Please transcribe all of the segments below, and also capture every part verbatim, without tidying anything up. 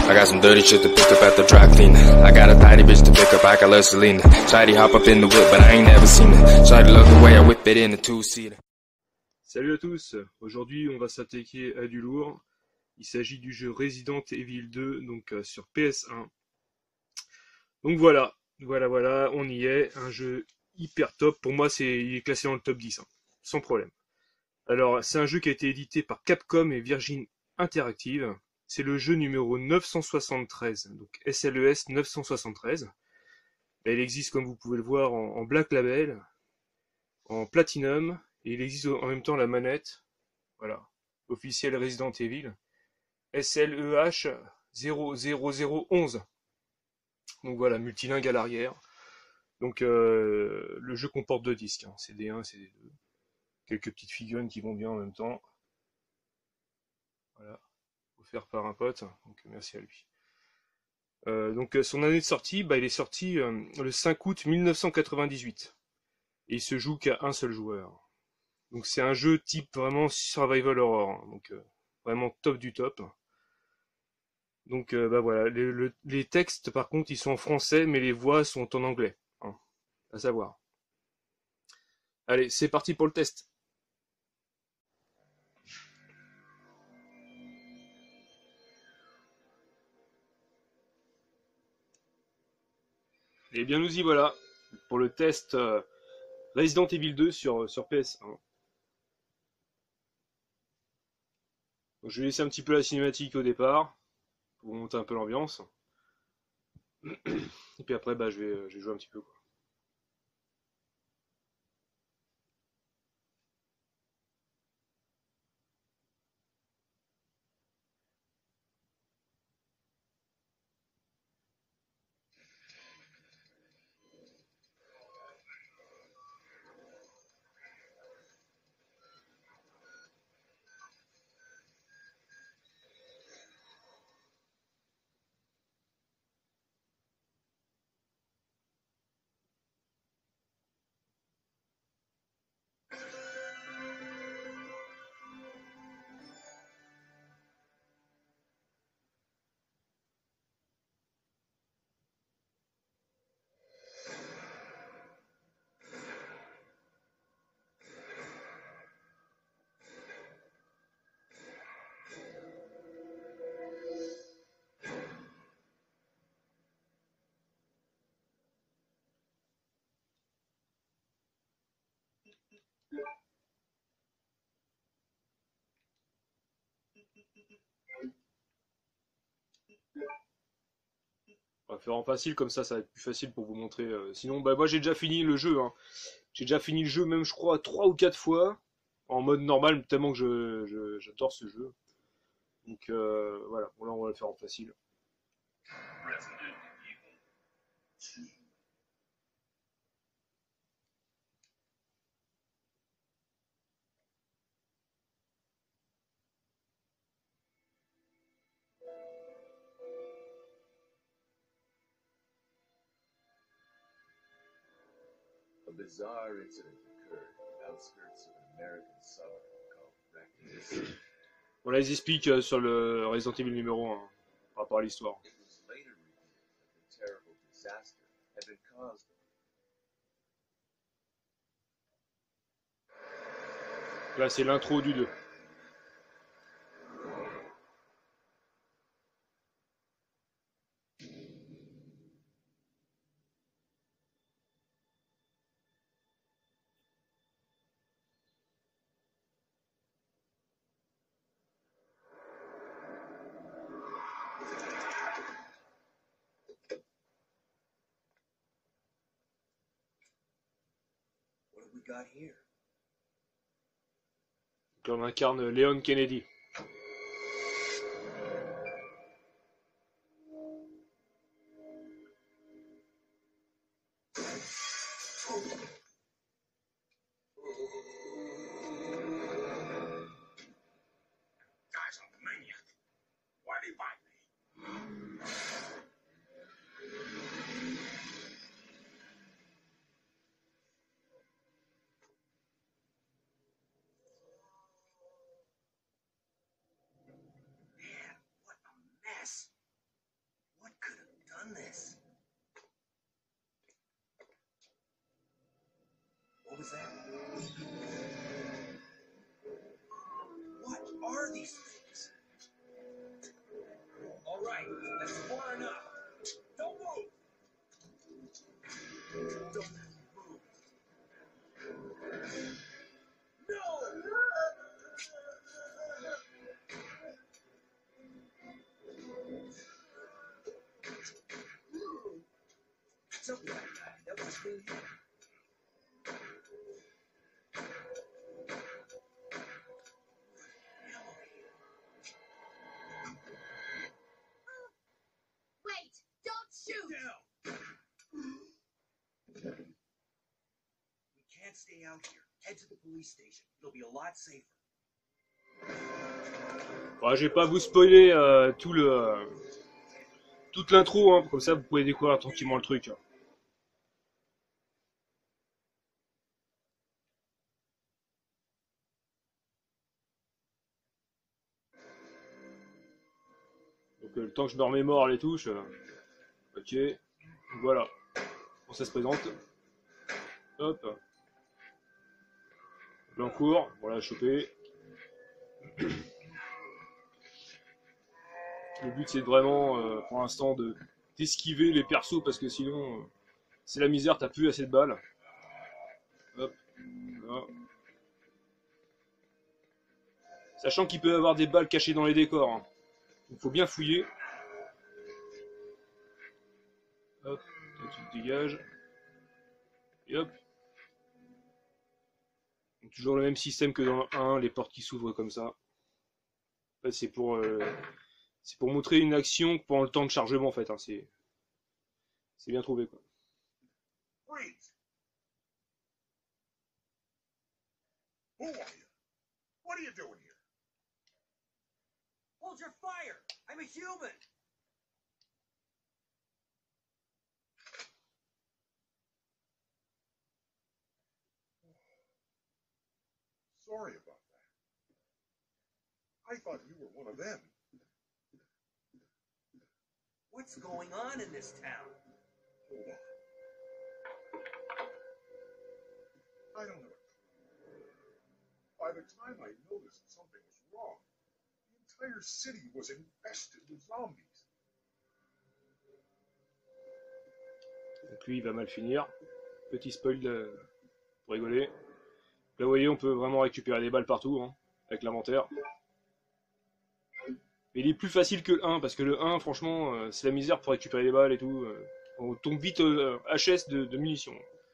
I got some dirty shit to pick up at the dry cleaner. I got a tidy bitch to pick up, I got Selena. Shawty hop up in the whip, but I ain't never seen her. Shawty love the way I whip it in a two-seater. Salut à tous, aujourd'hui on va s'attaquer à du lourd. Il s'agit du jeu Resident Evil deux, donc euh, sur P S un. Donc voilà, voilà, voilà, on y est, un jeu hyper top. Pour moi, c'est, il est classé dans le top dix, hein, sans problème. Alors, c'est un jeu qui a été édité par Capcom et Virgin Interactive. C'est le jeu numéro neuf cent soixante-treize, donc S L E S neuf cent soixante-treize. Et il existe, comme vous pouvez le voir, en, en Black Label, en Platinum, et il existe en même temps la manette, voilà, officielle Resident Evil, S L E H zéro zéro zéro onze. Donc voilà, multilingue à l'arrière. Donc euh, le jeu comporte deux disques, hein, C D un, C D deux. Quelques petites figurines qui vont bien en même temps. Voilà, offert par un pote, donc merci à lui. Euh, donc son année de sortie, bah, il est sorti euh, le cinq août mille neuf cent quatre-vingt-dix-huit. Et il se joue qu'à un seul joueur. Donc c'est un jeu type vraiment survival horror, hein, donc euh, vraiment top du top. Donc euh, bah voilà, les, le, les textes par contre ils sont en français, mais les voix sont en anglais, hein, à savoir. Allez, c'est parti pour le test. Et bien nous y voilà, pour le test euh, Resident Evil deux sur, sur P S un. Donc, je vais laisser un petit peu la cinématique au départ, pour monter un peu l'ambiance. Et puis après, bah, je, vais, je vais jouer un petit peu, quoi. On va faire en facile, comme ça, ça va être plus facile pour vous montrer. Euh, sinon, bah moi j'ai déjà fini le jeu, hein. J'ai déjà fini le jeu, même je crois, trois ou quatre fois, en mode normal, tellement que je, je- j'adore ce jeu. Donc euh, voilà, bon là on va le faire en facile. A bizarre incident occurred on the outskirts of an American suburb called Raccoon. Voilà, ils expliquent euh, sur le Resident Evil numéro un, par rapport à l'histoire. It was later revealed that the terrible disaster had been caused. Là c'est l'intro du deux. What have we got here? Donc on incarne Leon Kennedy. Guys, I'm the maniac. Why they bite me? far enough. Don't move. Don't move. No. It's okay. That was me. Wait! Don't shoot! Down. We can't stay out here. Head to the police station. It'll be a lot safer. Bon, je vais pas vous spoiler euh, tout le euh, toute l'intro, hein, comme ça vous pouvez découvrir tranquillement le truc. Donc euh, le temps que je me remémore les touches, euh, ok, voilà, bon, ça se présente, hop, Blancourt, voilà, chopé. Le but c'est vraiment, euh, pour l'instant, de d'esquiver les persos parce que sinon, euh, c'est la misère, t'as plus assez de balles. Hop, voilà. Sachant qu'il peut y avoir des balles cachées dans les décors, hein. Il faut bien fouiller. Hop, toi, tu te dégages. Et hop. Donc, toujours le même système que dans le un, les portes qui s'ouvrent comme ça. En fait, c'est pour, euh, c'est pour montrer une action pendant le temps de chargement, en fait, hein. C'est, c'est bien trouvé, quoi. Freeze! Who are you? What are you doing here? Hold your fire! I'm a human! Sorry about that. I thought you were one of them. What's going on in this town? Hold on. I don't have a clue. By the time I noticed something was wrong, the entire city was infested with zombies. Donc lui, il va mal finir. Petit spoil de... pour rigoler. Là, vous voyez, on peut vraiment récupérer des balles partout, hein, avec l'inventaire. Mais il est plus facile que le un, parce que le un, franchement, euh, c'est la misère pour récupérer les balles et tout. Euh, on tombe vite euh, H S de, de munitions.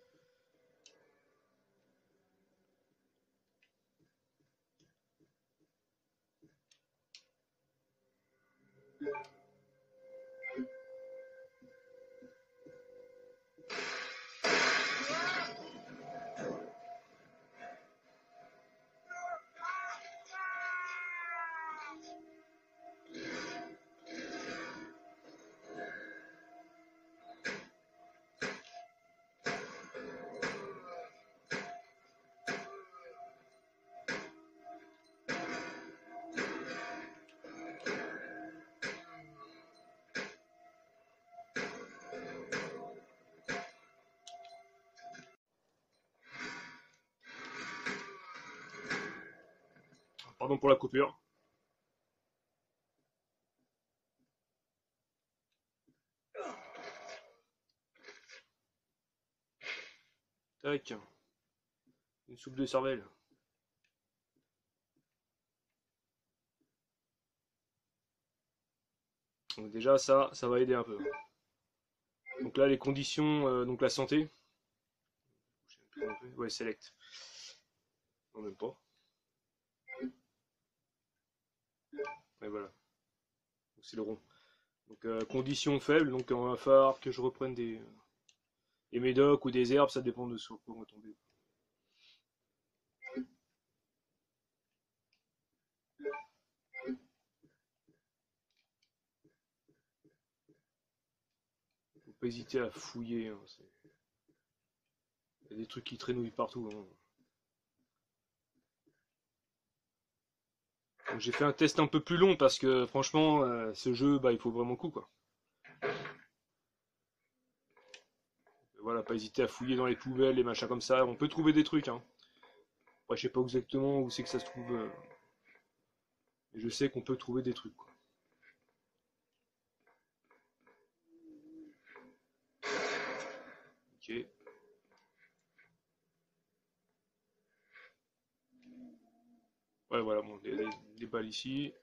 Pardon pour la coupure. Tac. Une soupe de cervelle. Donc déjà ça, ça va aider un peu. Donc là les conditions, euh, donc la santé. Ouais, select. Non, même pas. Et voilà. C'est le rond. Donc euh, conditions faibles, donc il va falloir que je reprenne des, des médocs ou des herbes, ça dépend de sur quoi on va tomber. Faut pas hésiter à fouiller. Hein, il y a des trucs qui traînouillent partout. Hein. J'ai fait un test un peu plus long parce que franchement, euh, ce jeu, bah, il faut vraiment le coup, quoi. Voilà, pas hésiter à fouiller dans les poubelles, les machins comme ça. On peut trouver des trucs. Hein. Après, je sais pas exactement où c'est que ça se trouve. Euh... Mais je sais qu'on peut trouver des trucs, quoi. Ok. Ouais, voilà, bon, des, des, des balles ici.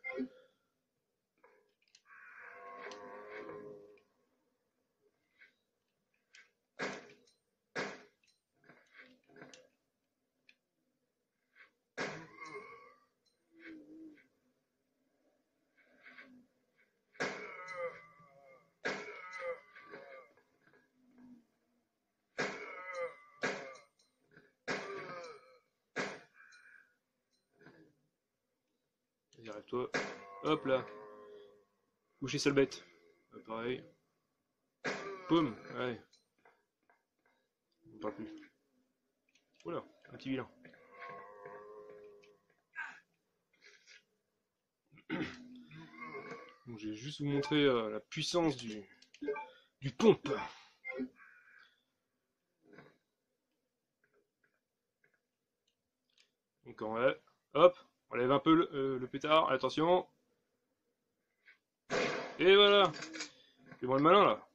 Vas-y, arrête-toi. Hop là. Coucher sale bête. Ouais, pareil. Poum. Ouais. On parle plus. Oula, un petit vilain. Donc, je vais juste vous montrer euh, la puissance du, du pompe. Donc on lève, hop, on lève un peu le, euh, le pétard, attention. Et voilà. Fais-moi le malin là.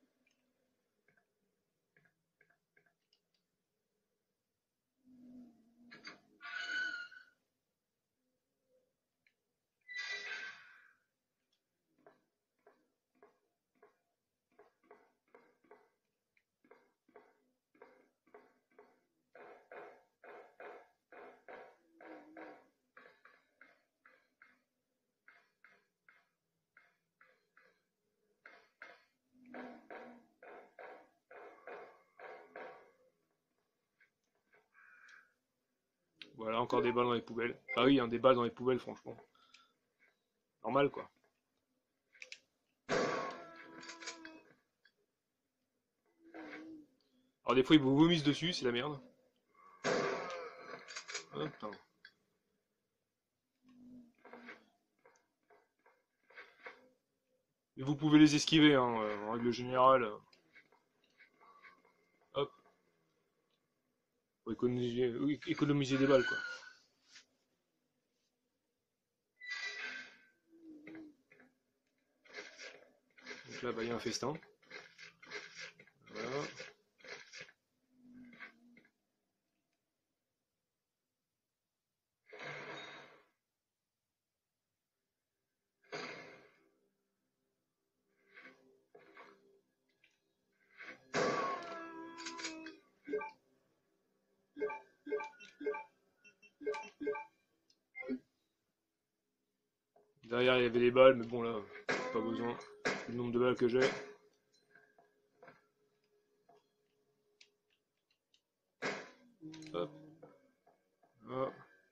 Voilà, encore des balles dans les poubelles. Ah oui, hein, des balles dans les poubelles, franchement. Normal, quoi. Alors des fois, ils vous vomissent dessus, c'est la merde. Hop, hein. Et vous pouvez les esquiver, hein, en règle générale. Hop. Pour économiser, oui, économiser des balles, quoi. Donc là, bah, il y a un festin. Voilà. Derrière, il y avait des balles, mais bon, là, pas besoin. Le nombre de balles que j'ai. Hop. Voilà.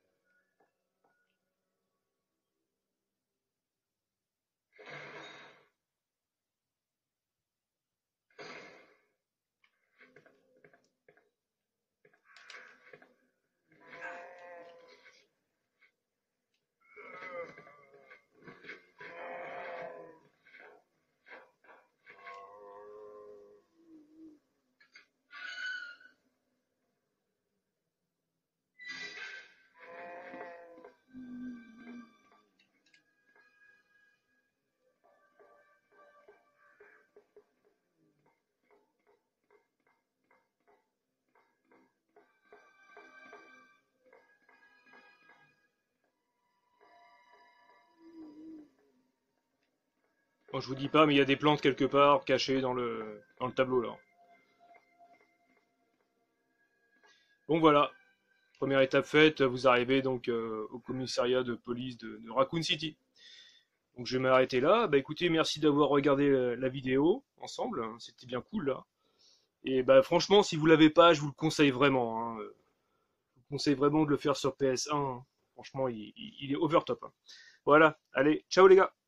Bon, je vous dis pas, mais il y a des plantes quelque part cachées dans le, dans le tableau là. Bon voilà, première étape faite, vous arrivez donc euh, au commissariat de police de, de Raccoon City. Donc je vais m'arrêter là. Bah écoutez, merci d'avoir regardé la, la vidéo ensemble, hein, c'était bien cool là. Et bah franchement, si vous l'avez pas, je vous le conseille vraiment. Hein. Je vous conseille vraiment de le faire sur P S un. Hein. Franchement, il, il, il est over top. Hein. Voilà, allez, ciao les gars.